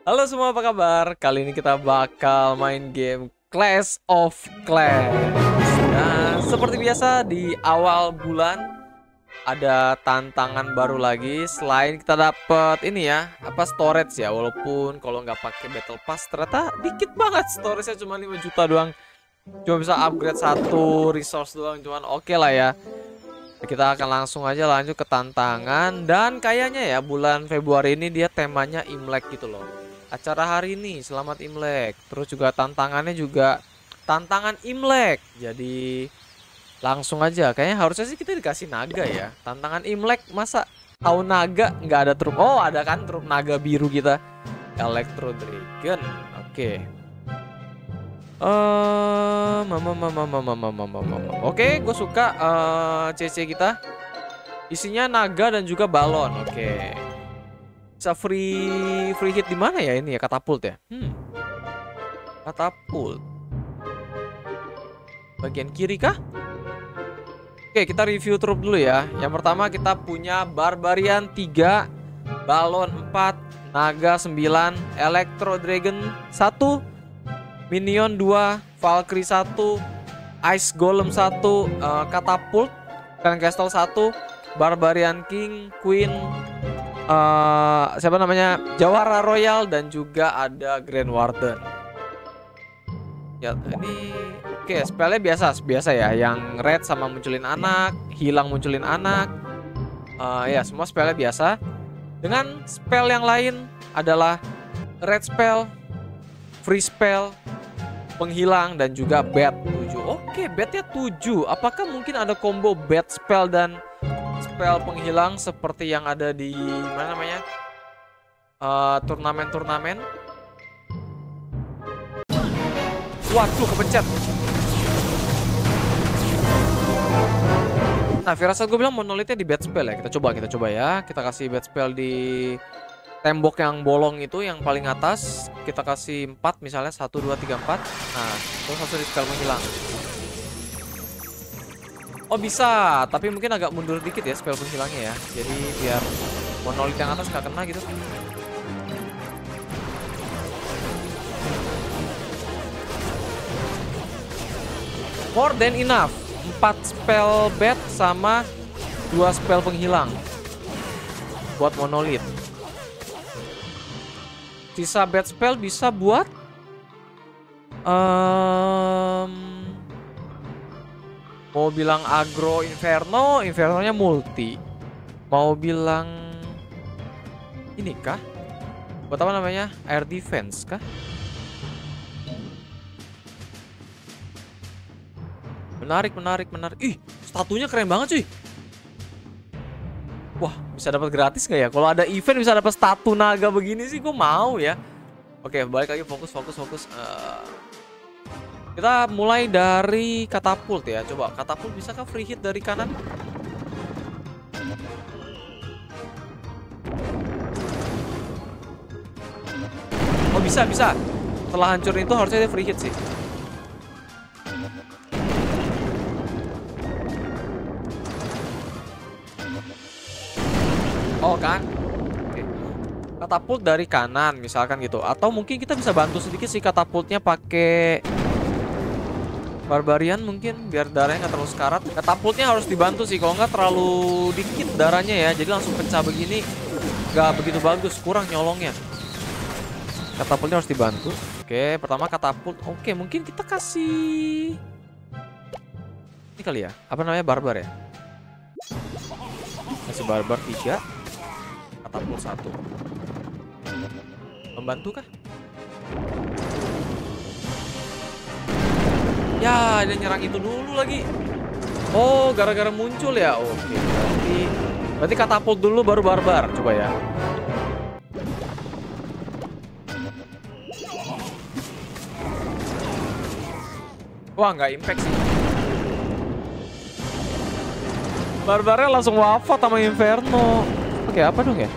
Halo semua, apa kabar? Kali ini kita bakal main game Clash of Clans. Nah, seperti biasa di awal bulan ada tantangan baru lagi. Selain kita dapat ini ya, apa storage ya. Walaupun kalau nggak pakai Battle Pass ternyata dikit banget storage-nya, cuma 5 juta doang. Cuma bisa upgrade satu resource doang, cuman oke lah ya. Kita akan langsung aja lanjut ke tantangan. Dan kayaknya ya bulan Februari ini dia temanya Imlek gitu loh. Acara hari ini selamat Imlek. Terus juga tantangannya juga tantangan Imlek. Jadi langsung aja. Kayaknya harusnya sih kita dikasih naga ya. Tantangan Imlek masa tahu naga nggak ada truk. Oh ada kan truk naga biru kita. Electro Dragon. Oke. Oke, gue suka CC kita. Isinya naga dan juga balon. Oke. Bisa free hit di mana ya ini ya, katapult ya? Katapult. Bagian kiri kah? Oke, kita review trup dulu ya. Yang pertama kita punya Barbarian 3, Balon 4, Naga 9, Electro Dragon 1, Minion 2, Valkyrie 1, Ice Golem 1, Katapult, Grand Castle 1, Barbarian King, Queen, siapa namanya, Jawara Royal, dan juga ada Grand Warden. Ya ini oke, spellnya biasa ya, yang red sama munculin anak, hilang munculin anak, ya semua spellnya biasa. Dengan spell yang lain adalah red spell, free spell, penghilang, dan juga bat 7. Oke, batnya 7. Apakah mungkin ada combo bat spell dan spell penghilang seperti yang ada di mana namanya, turnamen-turnamen? Waduh, kepencet. Nah, firasat gue bilang monolitnya di bat spell ya. Kita coba ya. Kita kasih bat spell di tembok yang bolong itu, yang paling atas. Kita kasih 4 misalnya, 1, 2, 3, 4. Nah, terus langsung di spell menghilang. Oh bisa, tapi mungkin agak mundur dikit ya spell penghilangnya ya. Jadi biar monolit yang atas nggak kena gitu. More than enough. 4 spell bat sama 2 spell penghilang buat monolit. Sisa bad spell bisa buat mau bilang agro inferno, infernonya multi. Mau bilang ini kah? Buat apa namanya? Air defense kah? Menarik. Ih, statunya keren banget cuy. Wah, bisa dapat gratis nggak ya? Kalau ada event bisa dapat statu naga begini sih, gue mau ya. Oke, balik lagi, fokus. Kita mulai dari katapult ya. Coba katapult bisakah free hit dari kanan? Oh bisa. Setelah hancur itu harusnya dia free hit sih. Oh kan? Oke. Katapult dari kanan misalkan gitu. Atau mungkin kita bisa bantu sedikit sih katapultnya pakai Barbarian mungkin, biar darahnya nggak terlalu sekarat. Katapultnya harus dibantu sih, kalau nggak terlalu dikit darahnya ya. Jadi langsung pecah begini nggak begitu bagus, kurang nyolongnya. Katapultnya harus dibantu. Oke, pertama katapult. Oke, mungkin kita kasih ini kali ya. Apa namanya, barbar ya? Kasih barbar 3, katapult 1. Membantu kah? Ya, dia nyerang itu dulu lagi. Oh, gara-gara muncul ya. Oke, berarti katapult dulu baru barbar. Coba ya. Wah, nggak impact sih. Barbarnya langsung wafat sama Inferno. Oke, apa dong ya?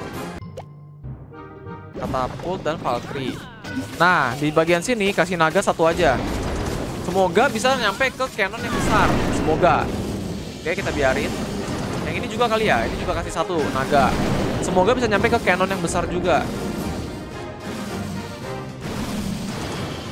Katapult dan Valkyrie. Nah, di bagian sini kasih naga 1 aja. Semoga bisa nyampe ke cannon yang besar. Semoga. Oke, kita biarin. Yang ini juga kali ya. Ini juga kasih 1 naga. Semoga bisa nyampe ke cannon yang besar juga.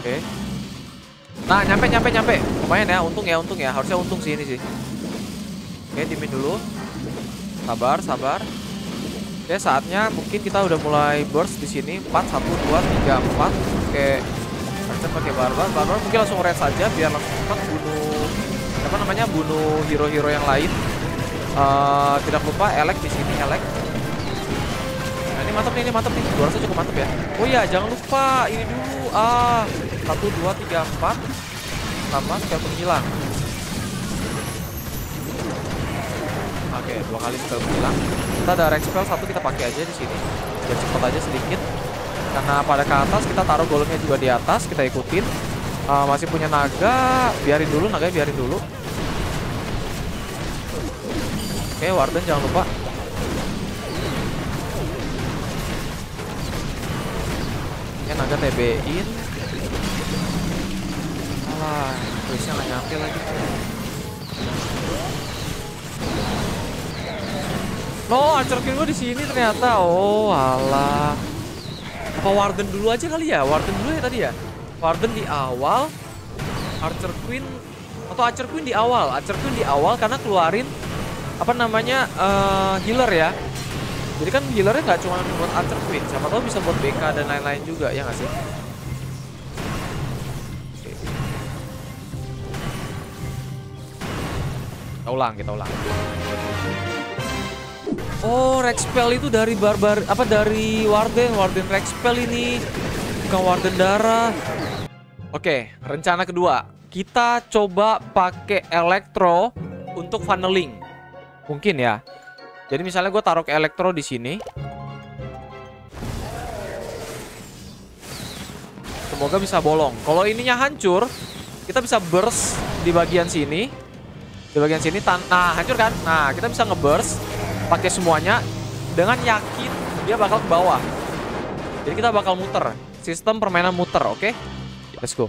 Oke. Nah, nyampe. Lumayan ya, untung ya. Harusnya untung sih ini sih. Oke, dimin dulu. Sabar. Oke, saatnya mungkin kita udah mulai burst di sini. 4 1 2 3 4. Oke. Harusnya pakai barbar mungkin langsung red saja biar langsung cepat bunuh hero-hero yang lain. Tidak lupa elek di sini, elek. Nah, ini mantap nih. Gua rasa cukup mantap ya. Oh iya, jangan lupa ini dulu. 1 2 3 4 sama spell penghilang. Oke, 2 kali spell penghilang. Kita ada Rex spell 1 kita pakai aja di sini. Biar cepet aja sedikit. Karena pada ke atas kita taruh golemnya juga di atas, kita ikutin. Masih punya naga, biarin dulu. Oke, Warden jangan lupa. Ya, naga TB-in. Alah, tulisnya nggak nyampe lagi. No, Archer Queen gue di sini ternyata. Oh, alah. Apa Warden dulu aja kali ya? Warden dulu ya tadi ya? Warden di awal, Archer Queen atau Archer Queen di awal? Archer Queen di awal karena keluarin apa namanya healer ya. Jadi kan healernya nggak cuma buat Archer Queen, siapa tahu bisa buat BK dan lain-lain juga ya nggak sih? Kita ulang. Oh, Rex spell itu dari dari Warden Rex spell ini. Bukan Warden darah. Oke, rencana kedua. Kita coba pakai Elektro untuk funneling. Mungkin ya. Jadi misalnya gue taruh ke Elektro di sini. Semoga bisa bolong. Kalau ininya hancur, kita bisa burst di bagian sini. Nah, hancur kan? Nah, kita bisa ngeburst pakai semuanya dengan yakin dia bakal ke bawah. Jadi kita bakal muter. Sistem permainan muter, oke? Let's go.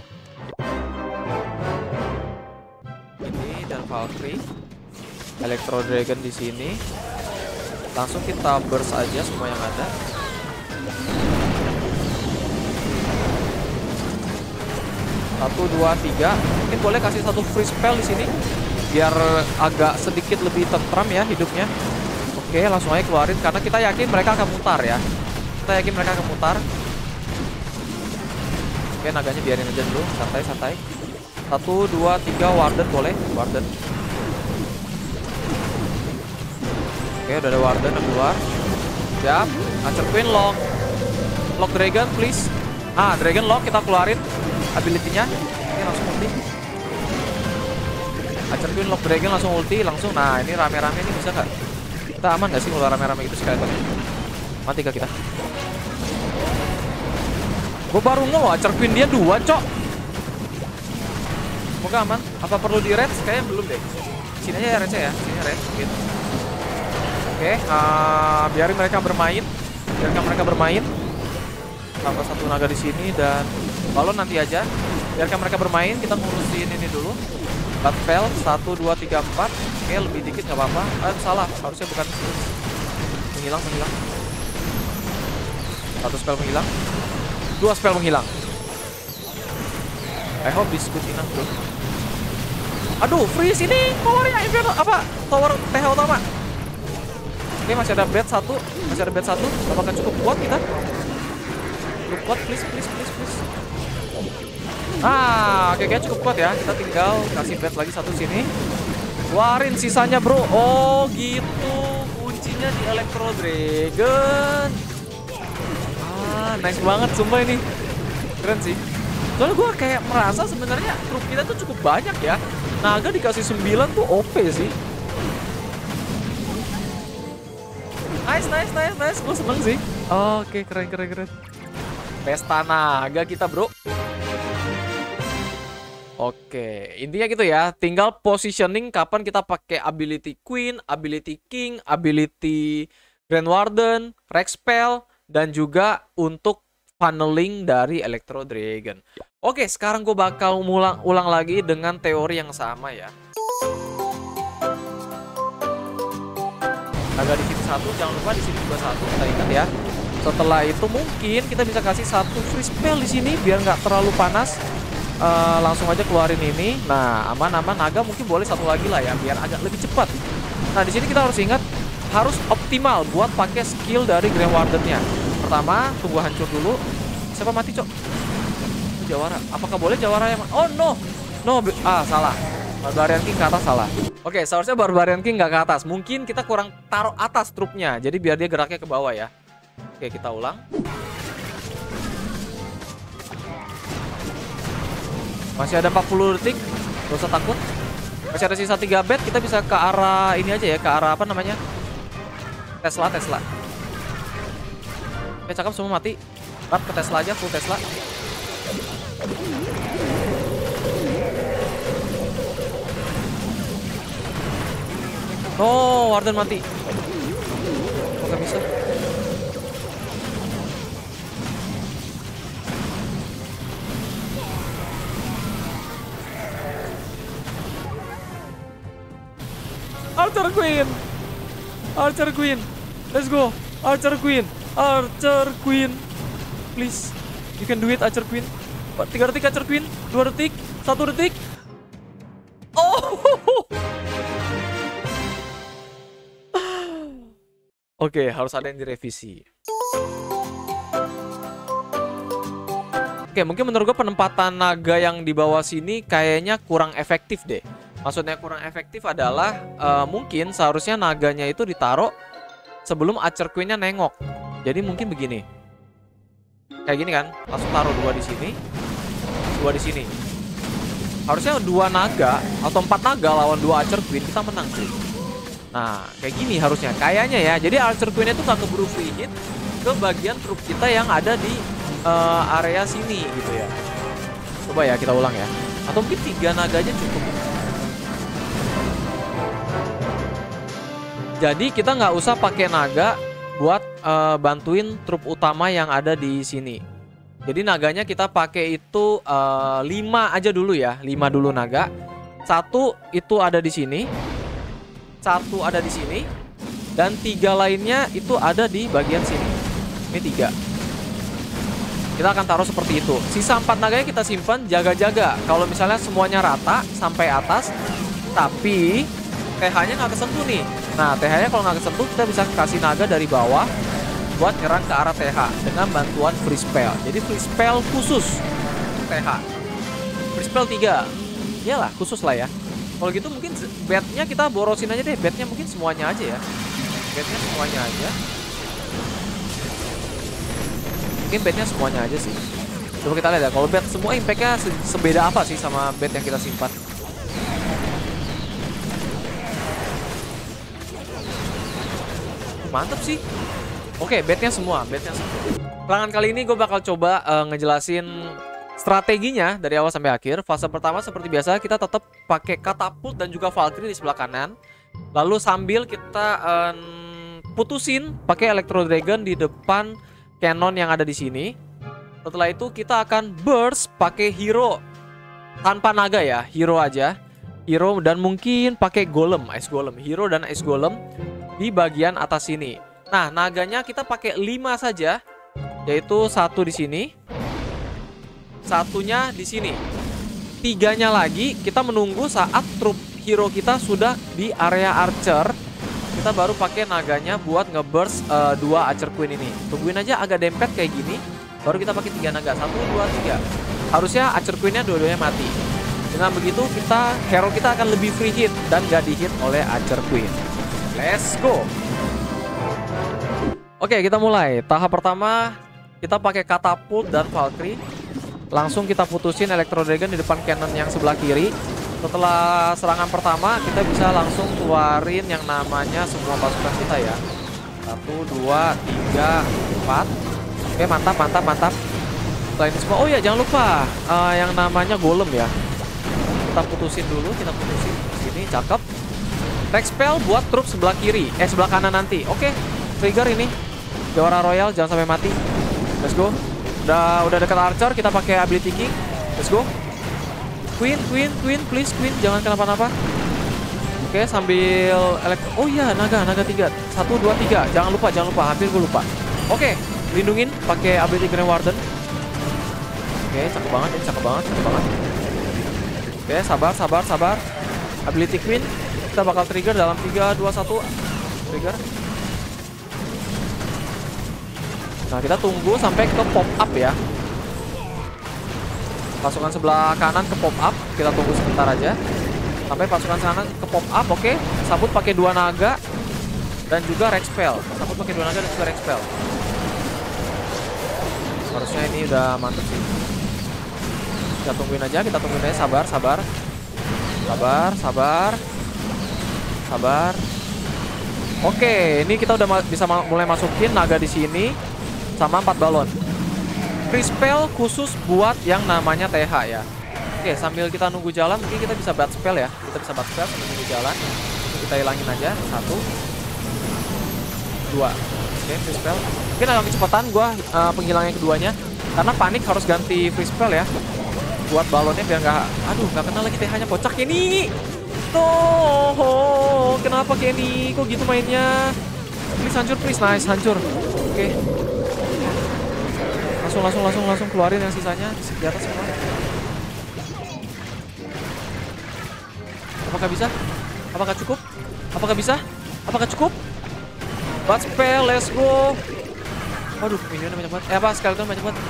Ini dan Valkyrie. Electro Dragon di sini. Langsung kita burst aja semua yang ada. Satu, dua, tiga. Mungkin boleh kasih satu free spell di sini biar agak sedikit lebih tentram ya hidupnya. Oke, langsung aja keluarin karena kita yakin mereka akan mutar ya. Oke, naganya biarin aja dulu, santai. 1, 2, 3, Warden boleh, Warden. Oke, udah ada Warden yang keluar. Siap, Archer Queen lock Dragon please. Dragon lock, kita keluarin ability-nya. Oke, langsung ulti. Archer Queen lock Dragon langsung ulti, langsung. Nah, ini rame-rame ini bisa nggak? Kita aman nggak sih kalau rame-rame itu skeleton? Mati gak kita? Gue baru ngomong Archer Queen dia 2, cok. Semoga aman. Apa perlu di red? Kayaknya belum deh. Sini aja ya red ya. Sini red gitu. Oke, biarin mereka bermain. Tambah satu naga di sini dan balon nanti aja. Biarkan mereka bermain, kita ngurusin ini dulu. Batpel 1 2 3 4. Oke, lebih dikit nggak apa-apa. Salah, harusnya bukan menghilang. Satu spell menghilang. 2 spell menghilang. I hope this good enough, bro. Aduh, freeze ini powernya Inferno apa? Tower TH utama. Oke, masih ada bed 1. Apakah cukup kuat kita? Cukup kuat, please. Oke, kayaknya cukup kuat ya. Kita tinggal kasih bed lagi 1 sini. Keluarin sisanya, bro. Oh, gitu. Kuncinya di Electro Dragon. Nice banget sumpah ini. Keren sih. Soalnya gue kayak merasa sebenarnya trup kita tuh cukup banyak ya. Naga dikasih 9 tuh OP sih. Nice. Gue seneng sih. Oke, keren. Pesta naga kita, bro. Oke, intinya gitu ya. Tinggal positioning kapan kita pakai ability Queen, ability King, ability Grand Warden, Rex Spell, dan juga untuk funneling dari Electro Dragon. Oke, sekarang gue bakal ulang lagi dengan teori yang sama ya. Naga di sini 1, jangan lupa di sini juga 1, kita ingat ya. Setelah itu mungkin kita bisa kasih satu free spell di sini biar nggak terlalu panas. Langsung aja keluarin ini. Nah, aman-aman. Naga mungkin boleh satu lagi lah ya, biar agak lebih cepat. Nah, di sini kita harus ingat harus optimal buat pakai skill dari Grand Warden-nya. Pertama, tunggu hancur dulu. Siapa mati, Cok? Jawara. Apakah boleh Jawara yang... Oh, no. No, salah. Barbarian King ke atas salah. Oke, seharusnya Barbarian King nggak ke atas. Mungkin kita kurang taruh atas trupnya. Jadi biar dia geraknya ke bawah ya. Oke, kita ulang. Masih ada 40 detik. Gak usah takut. Masih ada sisa 3 bet. Kita bisa ke arah ini aja ya. Ke arah apa namanya? Tesla. Oke, cakep, semua mati. Rap ke Tesla aja. Full Tesla. Oh, Warden mati. Kok gak bisa? Archer Queen. Archer Queen. Let's go. Archer Queen. Archer Queen. Please. You can do it, Archer Queen. 3 detik Archer Queen. 2 detik. 1 detik. Oh. Oke, harus ada yang direvisi. Oke, mungkin menurut gue penempatan naga yang di bawah sini kayaknya kurang efektif deh. Maksudnya kurang efektif adalah mungkin seharusnya naganya itu ditaruh sebelum Archer Queen-nya nengok. Jadi mungkin begini. Kayak gini kan, langsung taruh 2 di sini, 2 di sini. Harusnya 2 naga atau 4 naga lawan 2 Archer Queen kita menang sih. Nah, kayak gini harusnya. Kayaknya ya. Jadi Archer Queen itu gak keburu free hit ke bagian truk kita yang ada di area sini gitu ya. Coba ya kita ulang ya. Atau mungkin 3 naga aja cukup. Jadi kita nggak usah pakai naga buat bantuin truk utama yang ada di sini. Jadi naganya kita pakai itu 5 aja dulu ya. 5 dulu naga. 1 itu ada di sini. 1 ada di sini. Dan 3 lainnya itu ada di bagian sini. Ini 3. Kita akan taruh seperti itu. Sisa 4 naganya kita simpan jaga-jaga. Kalau misalnya semuanya rata sampai atas, tapi TH-nya nggak kesentuh nih. Nah, TH-nya kalau nggak kesentuh, kita bisa kasih naga dari bawah buat nyerang ke arah TH dengan bantuan free spell. Jadi free spell khusus TH. Free spell 3. Iyalah, khusus lah ya. Kalau gitu mungkin bednya kita borosin aja deh. Bednya mungkin semuanya aja ya. Bednya semuanya aja. Mungkin bednya semuanya aja sih. Coba kita lihat ya. Kalau bed semua impact-nya sebeda apa sih sama bed yang kita simpan. Mantep sih. Oke, bednya semua. Serangan kali ini gue bakal coba ngejelasin strateginya dari awal sampai akhir. Fase pertama seperti biasa kita tetap pakai katapult dan juga Valkyrie di sebelah kanan. Lalu sambil kita putusin pakai Electro Dragon di depan cannon yang ada di sini. Setelah itu kita akan burst pakai hero tanpa naga ya, hero aja. Hero dan mungkin pakai golem, ice golem, hero dan ice golem di bagian atas sini. Nah, naganya kita pakai 5 saja, yaitu 1 di sini, 1-nya di sini. 3-nya lagi kita menunggu saat trup hero kita sudah di area archer. Kita baru pakai naganya buat ngeburst 2 Archer Queen ini. Tungguin aja agak dempet kayak gini, baru kita pakai 3 naga. 1, 2, 3. Harusnya Archer Queen-nya dua-duanya mati. Dengan begitu hero kita akan lebih free hit dan gak di-hit oleh Archer Queen. Let's go. Oke, kita mulai. Tahap pertama kita pakai katapult dan Valkyrie. Langsung kita putusin Electro Dragon di depan cannon yang sebelah kiri. Setelah serangan pertama kita bisa langsung keluarin yang namanya semua pasukan kita ya. 1, 2, 3, 4. Oke, mantap. Setelah ini semua, oh ya jangan lupa yang namanya golem ya. Kita putusin dulu, sini, cakep. Text spell buat trup sebelah kiri, sebelah kanan nanti. Oke, trigger ini. Jawara Royal jangan sampai mati. Let's go. Udah dekat archer, kita pakai ability king. Let's go. Queen, please Queen, jangan kenapa-napa. Oke, sambil oh iya, naga 3. 1, 2, 3. Jangan lupa, hampir gue lupa. Oke, lindungin pakai ability Grand Warden. Oke, cakep banget ya, cakep banget. Oke, sabar. Ability Queen kita bakal trigger dalam 3, 2, 1. Trigger. Nah, kita tunggu sampai ke pop up ya. Pasukan sebelah kanan ke pop up, kita tunggu sebentar aja. Sampai pasukan kanan ke pop up, oke. Sabut pakai 2 naga dan juga Rex Spell. Sabut pakai 2 naga dan juga Rex Spell. Harusnya ini udah mantep sih. Kita tungguin aja, sabar. Oke, ini kita udah bisa mulai masukin naga di sini sama 4 balon. Free spell khusus buat yang namanya TH ya. Oke, sambil kita nunggu jalan mungkin kita bisa bat spell ya. Kita bisa bat spell sambil nunggu jalan. Kita hilangin aja 1 2. Oke, free spell. Mungkin agak kecepatan gua penghilangan keduanya karena panik harus ganti free spell ya. Buat balonnya biar nggak kena lagi TH-nya. Kocak Kenny. Toh, kenapa Kenny? Kok gitu mainnya? Please hancur, please. Nice, hancur. Oke. Langsung keluarin yang sisanya di atas semua. Apakah bisa? Apakah cukup? Apakah bisa? Apakah cukup? Bat spell, let's go. Waduh, minionnya banyak banget. Skeleton banyak banget.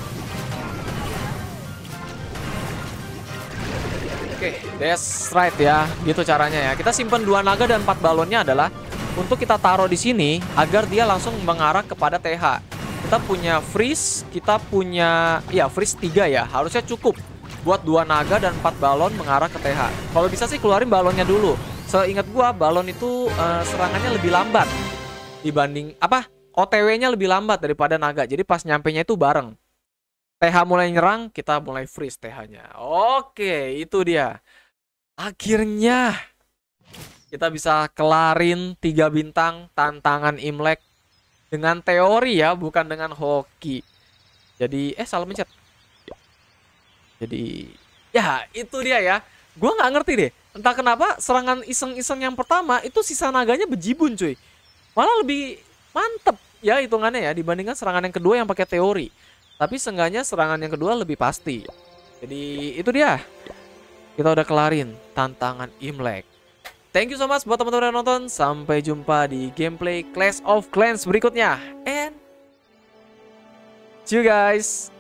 Oke, that's right ya. Gitu caranya ya. Kita simpan 2 naga dan 4 balonnya adalah untuk kita taruh di sini agar dia langsung mengarah kepada TH. Kita punya freeze, kita punya freeze 3 ya. Harusnya cukup buat 2 naga dan 4 balon mengarah ke TH. Kalau bisa sih keluarin balonnya dulu. Seingat gua balon itu serangannya lebih lambat dibanding OTW-nya lebih lambat daripada naga. Jadi pas nyampenya itu bareng. TH mulai nyerang, kita mulai freeze TH-nya. Oke, itu dia. Akhirnya kita bisa kelarin 3 bintang tantangan Imlek dengan teori ya, bukan dengan hoki. Jadi, salah mencet. Jadi, ya itu dia ya. Gua nggak ngerti deh. Entah kenapa serangan iseng-iseng yang pertama itu sisa naganya bejibun cuy. Malah lebih mantep ya hitungannya ya dibandingkan serangan yang kedua yang pakai teori. Tapi seenggaknya serangan yang kedua lebih pasti. Jadi itu dia. Kita udah kelarin tantangan Imlek. Thank you so much buat teman-teman yang nonton. Sampai jumpa di gameplay Clash of Clans berikutnya. And see you guys.